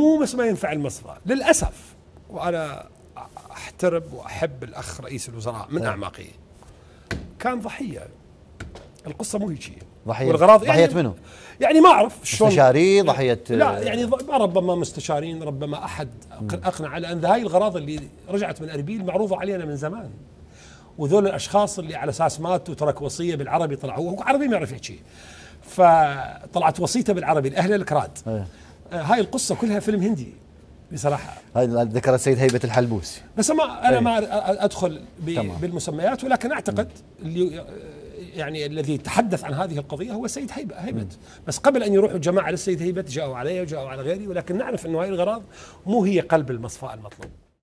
ومو بس ما ينفع المصفى للاسف. وانا احترم واحب الاخ رئيس الوزراء من اعماقي، كان ضحيه. القصه مو هيك ضحيه. والغراض ضحيه منه؟ يعني ما اعرف شلون. مستشاري ضحيه؟ لا يعني ربما مستشارين، ربما احد اقنع على ان هاي الاغراض اللي رجعت من اربيل معروضه علينا من زمان، وذول الاشخاص اللي على اساس مات وترك وصيه بالعربي طلعوا، هو عربي ما يعرف يحكي، فطلعت وصيته بالعربي لاهل الكراد. هاي القصه كلها فيلم هندي بصراحه. هاي ذكر السيد هيبه الحلبوسي. بس انا ما ادخل بالمسميات، ولكن اعتقد اللي يعني الذي تحدث عن هذه القضيه هو السيد هيبه. بس قبل ان يروحوا الجماعه للسيد هيبه جاءوا علي وجاءوا على غيري، ولكن نعرف انه هاي الاغراض مو هي قلب المصفى المطلوب.